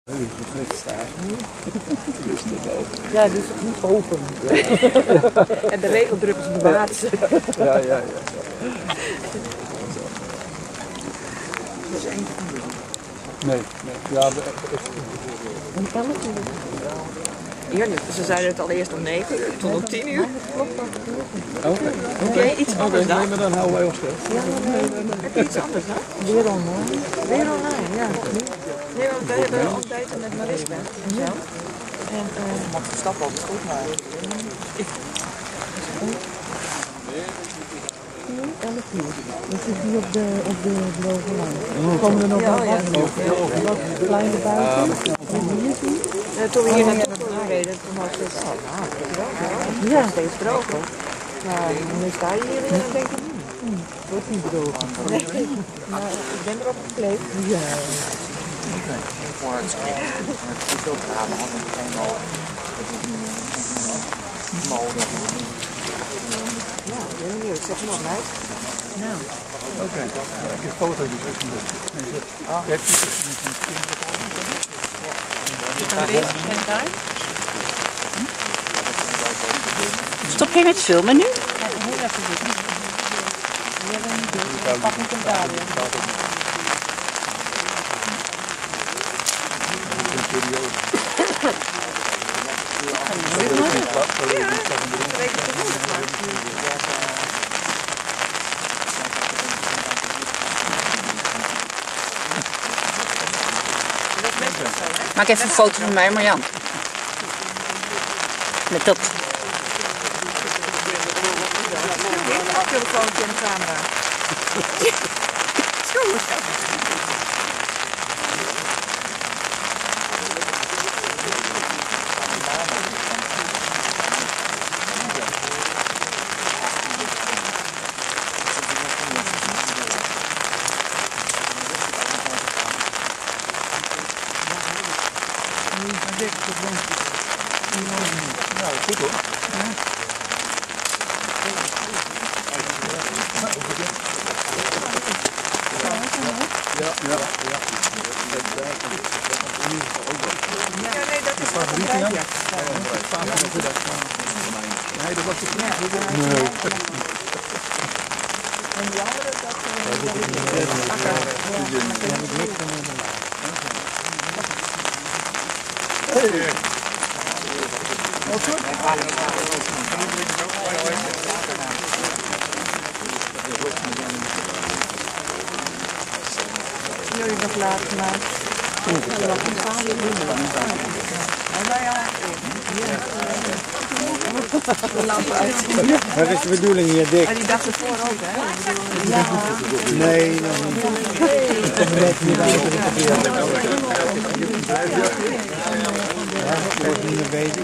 Ja, dus niet open. En de regeldruk is bewaard. Ja. Nee. Ja, Om 11 uur. Ja, ze zeiden het al eerst om 9 uur, tot om 10 uur. Oké. Iets anders dan? Nee, maar dan houden wij ons stil. Heb je iets anders dan? Weer online. Weer online, ja. Nee, want we hebben ontbijten met Mariska en zo. En mag de stap altijd goed, maar... 11 uur. Dat zit hier op de blauwe lijn. Komen er nog wat kleine buiten? Toen we hier naartoe reden, toen was het ja, steeds droger. Maar nu sta je hier en dan denk ik, het wordt niet droger. Nee, maar ik ben erop gekleed. Ja. Ja, ik ben benieuwd. Zet je nog uit? Nou. Oké. Heb je foto dus ook niet? Stop je met filmen nu? Ja, heel even zitten. We hebben niet doen. Pak niet een daar weer. Maak even een foto van mij, Marjan. Met dat. Een telefoontje en een camera. Nou, goed hoor. Ja. Ja, nee, dat is een bedrijfje. Nee, dat was het niet. Nee. En die andere, dat jullie nog laat gemaakt. Wat is de bedoeling hier, Dick? Die dag ervoor ook, hè? Nee, nog niet. Ik kom net niet uit de verkeer. Ja, ik word niet meer bezig.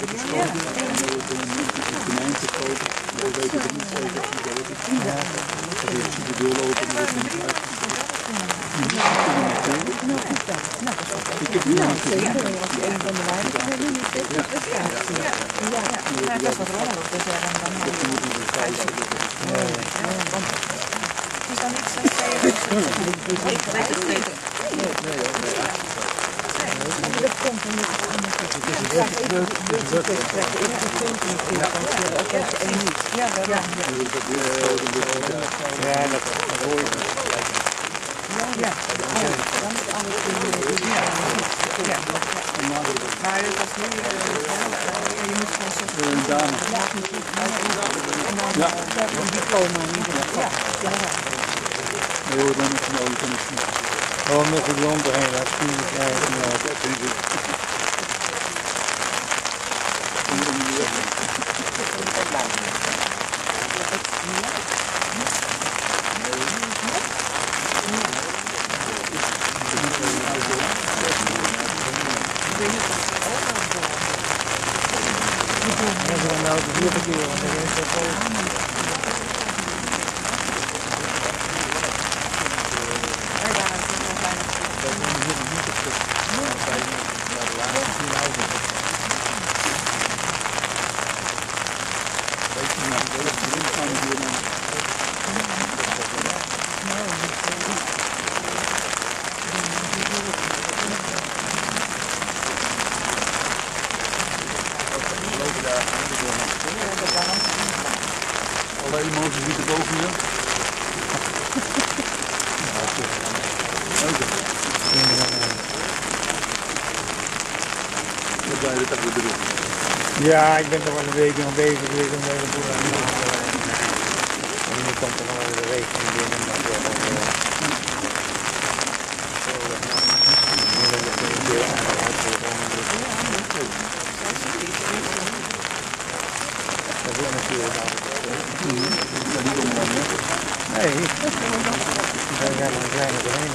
Ik heb hier nog Zeker, als je een van de weinigen bent, dan is dit het kaartje. Ja, dat is wat rommelig, dus dan het is dan niks dat komt dan niet anders. Ik ga even trekken. Ik ga een puntje ook als je één niet. Ja, dat hoor je. Ja, dan is alles ja. Maar dat was nu, je moet gewoon zeggen, een dame. en dan een diploma in ieder geval. Ja. Nee hoor, dan is het nodig. Gewoon met die lampen heen, dat zie je krijgen. Nou, de vierde keer, want dan is het vol. allerlei emoties die erboven je. Wat ben je dit eigenlijk bedoeld? Ja, ik ben toch al een week nog bezig geweest om de hele boel aan te maken. En nu komt er nog wel de week van binnen. Dat is natuurlijk al. Ja, die komen dan, hè? Nee, daar zijn we een kleine doorheen.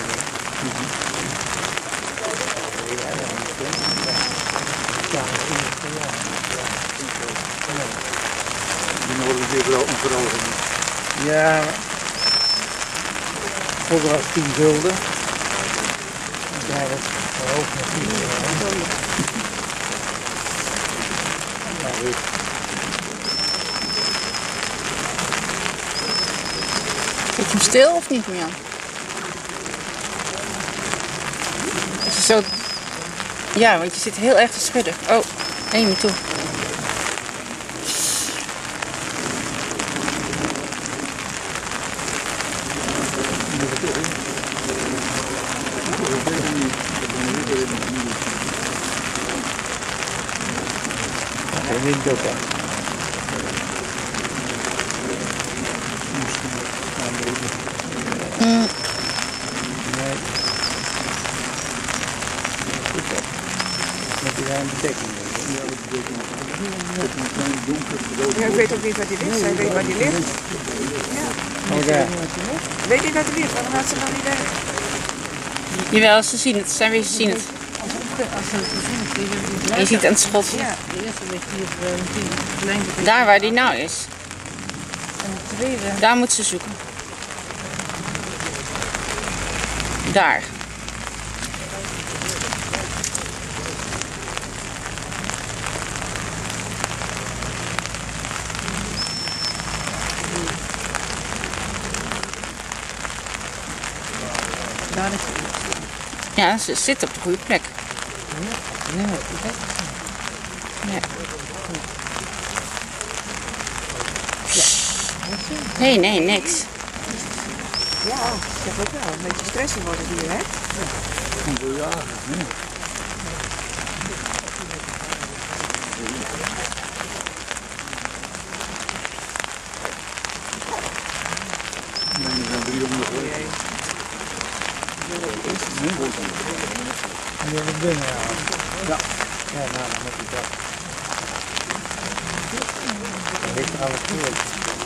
Die worden een keer een verhooging. Ja, vroeger was het 10 gulden. Ja, dat is verhoogd naar 10 gulden. Ja, goed. Zit je hem stil of niet, Jan? Als je zo... Ja, want je zit heel erg te schudden. Oh, neem me toe. Dat wint ook wel. Nee. Met die ruime betekening. Ja, ik weet ook niet waar die ligt. Zij weet waar die ligt. Oh, daar. Weet je waar die ligt? Waarom gaat ze dan niet weg? Jawel, ze zien het. Ze zien het. Je ziet aan het schot. Ja. De eerste ligt hier een Daar waar die nou is. En de tweede. Daar moet ze zoeken. Daar. Daar is Ja, ze zit op de goede plek. nee, Ja. Nee, nee, niks. ja, ik zeg ook wel. Een beetje stressen worden hier, hè? Hoeveel jaren? Nee. Nee, er zijn 300 geweest. Nee, goed. En die hebben binnen gehaald. Ja. Ja, nou, dan moet je dat. Dan ligt er alles goed.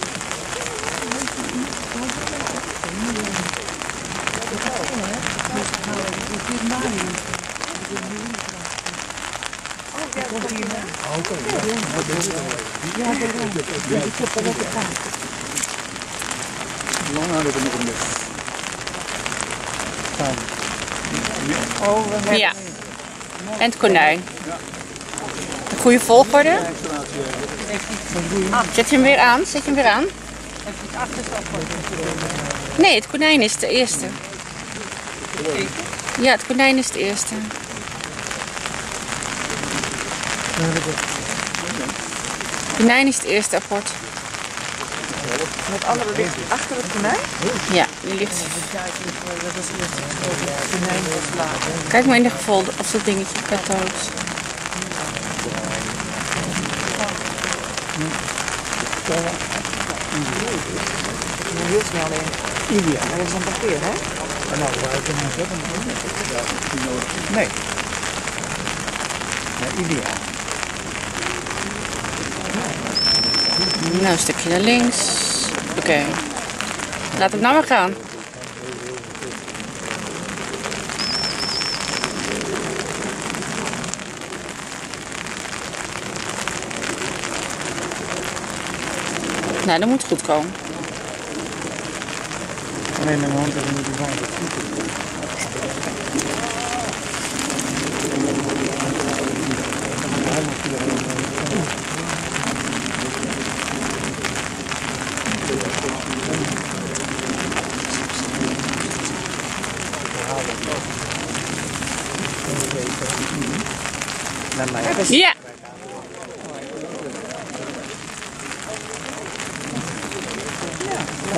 Lang hadden we nog een beetje. Ja. En het konijn. De goede volgorde. Zet je hem weer aan? Zet je hem weer aan? Nee, het konijn is de eerste. Ja, het konijn is de eerste. Het konijn is het eerste apport. En het andere ligt achter het konijn. Ja, die ligt. Dat is eerst het konijn was later. Kijk maar in de gevolgen of dat dingetje dood is. Heel snel in. Ilia. Maar dat is een parkeer, hè? En nou, waar kunnen we zetten? Nee. Nee, Ilia. Nou, een stukje naar links. Oké. Laat het nou maar gaan. Nou, dat moet goed komen. Alleen mijn hand is niet die bank. Ja.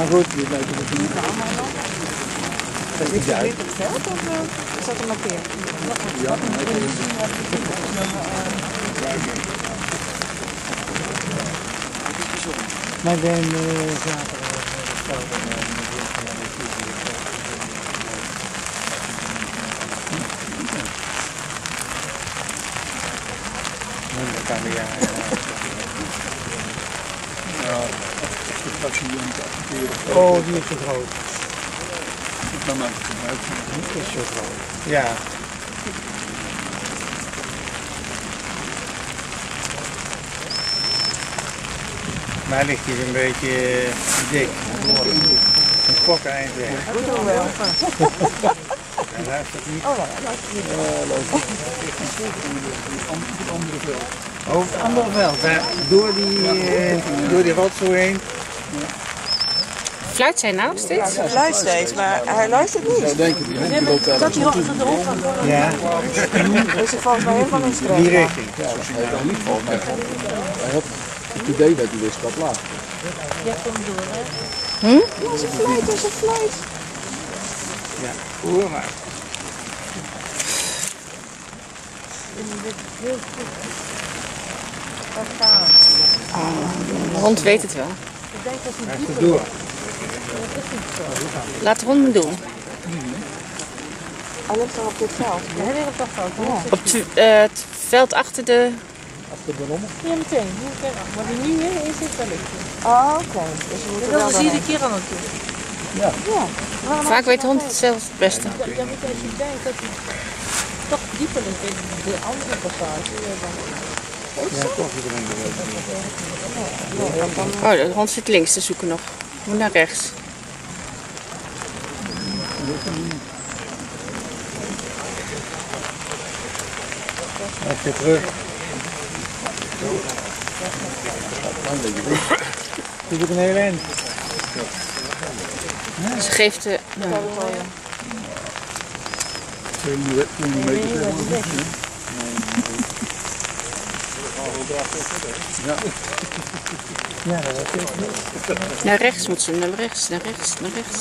goed. Is dit het veld of is dat een markeer? Ja, Maar ik ben zaterdag. Dat kan weer. ja, de fractie om te accepteren. Oh, die is zo groot. Dan maakt het niet uit. Die is zo groot. Ja. Maar ligt hier een beetje dik. Een klok eind weg. Dat doen we wel. Hij luistert niet. Oh, ja, luister niet. Het andere veld. Oh, het andere veld. Daar, door die rotzooi heen. Fluit zij nou steeds? Hij luistert steeds, maar hij luistert niet. Nou, denk ik, die loopt daar. Dat hij rond de rond van Ja, is er volgens mij helemaal niet die streven. richting. Ja, hij had niet valt. Hij had het idee dat hij wist wat laat. Dat is een fluit, dat is een fluit. Ja, hoor maar. De hond weet het wel. Hij is er door. Laat de hond me doen. Hij ligt er op dit veld. Hij ligt op dat veld. Ja. Op het veld achter de... Ja, meteen. Maar die nu is het wel leuk. Oh, oké. Dus we moeten wel Dat zie je daarheen. de keer aan het doen. Vaak weet de hond het zelf het beste. Ja, maar als je denkt dat hij toch dieper ligt in de andere passage. Ja, toch iedereen beweegt. Oh, de hond zit links te zoeken nog. Moet naar rechts. Even terug. Doe ik een hele eind. Ze geeft de... 200 meter. Ja, dat is het. Naar rechts moet ze, naar rechts, naar rechts, naar rechts.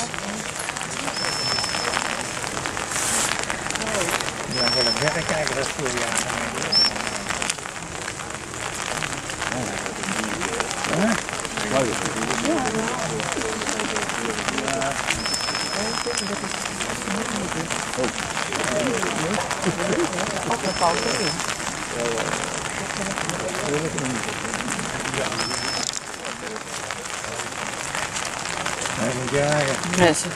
Ja, wel een verrekijker dat voor je aan. Hij moet jagen. Ja, ze-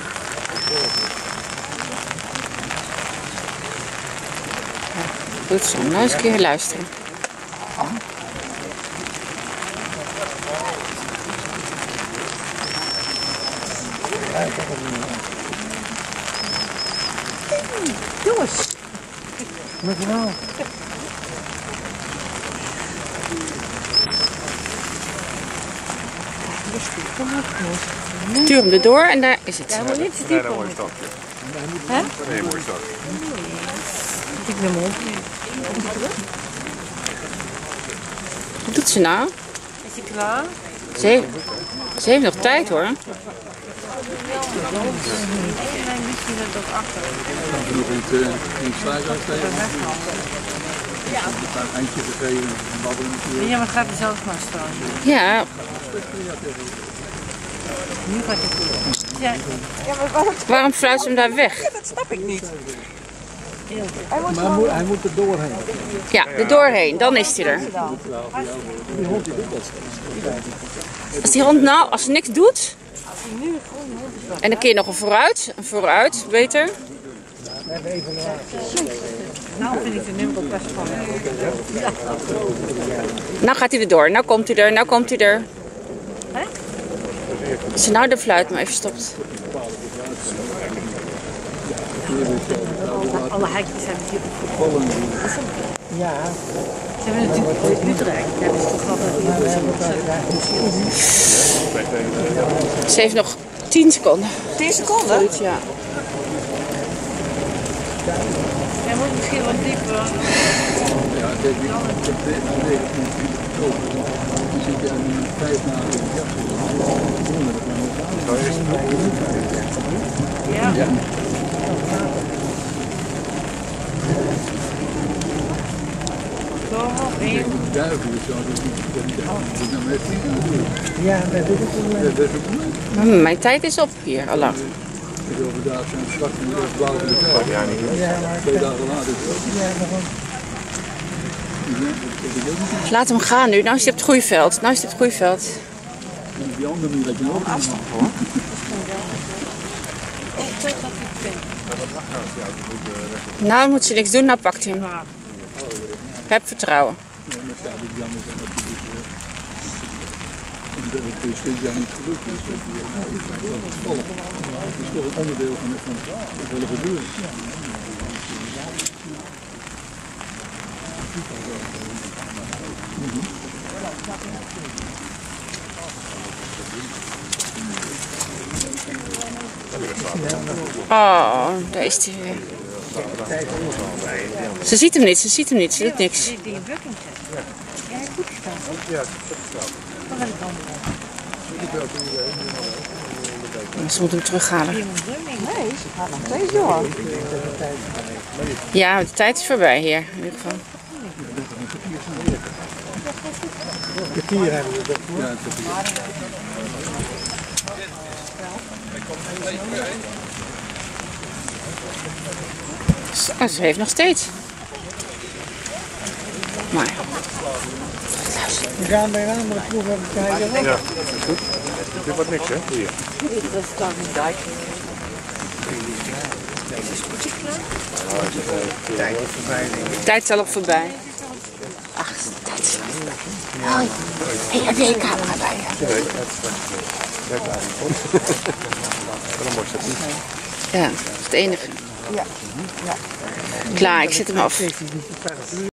Goed zo, nou eens een keer luisteren. Mevrouw. Duur hem erdoor en daar is het. Hij moet niet te diep komen. Nee, mooi stap. Ik ben mooi. Wat doet ze nou? Is hij klaar? Ze heeft nog tijd hoor. Nog in het sluit uitsteken. Een eindje gegeven, babbelen natuurlijk. Ja, maar gaat hij zelf maar staan. Ja, Nu gaat hij goed. Ja, Ja, maar waarom? waarom fluit ze hem daar weg? Dat snap ik niet. Maar hij moet er doorheen. Ja, er doorheen, dan is hij er. Als die hond nou, als ze niks doet. En dan kun je nog een vooruit, beter. nou vind ik de nummer ook best van. Nou gaat hij er door, nou komt hij er, nou komt hij er. Als je nou de fluit maar even stopt. Alle hekjes hebben hier op Ja. Ze hebben natuurlijk ooit Utrecht. Hebben ze toch altijd Ze heeft nog 10 seconden. 10 seconden? Ja. Hij moet misschien wat dieper. kijk, ik heb 19 oktober. Die zit daar nu 5 dagen in de jacht. Ja. Ja. Zo nog één. Duiven of zo, dus die naar mij vliegen natuurlijk. Ja, dat is het probleem. Ja, dat is het probleem. Mijn tijd is op hier, Allah. Ik overdag zijn straks in de blauwe de vijf. Ja, niet. Ja, maar 2 dagen later is het ook. ja, maar Laat hem gaan nu. Nou is hij op het groeiveld. Nou is hij op het groeiveld. En die andere manier dat je ook afstand Nou moet ze niks doen, nou pakt hij hem. Heb vertrouwen. dat het dus dit jaar niet gelukt is. Dat is toevallig. Het is toch een onderdeel van het hele gebeuren. Oh, daar is hij weer. Ze ziet hem niet, ze doet niks. Die in bukking zet. Ja, hij heeft goed gestaan. Ja, dat is Ze moeten hem terughalen. Nee, ze gaat nog steeds door. Ja, de tijd is voorbij hier, in ieder geval. kwartier hebben we dat. Ja, het is Ze heeft nog steeds. Maar we gaan bij een andere ploeg even kijken. Ja, is goed. Dit wordt niks, hè? Hier. Dat is dan een dijk. Tijd is voorbij, denk ik. tijd is al op voorbij. Ach, de tijd is al voorbij. Hoi. Hey, heb jij je camera bij je? Nee, dat is eigenlijk goed. Dan mocht het niet. Ja, dat is het enige. Ja. Klaar, ik zet hem af.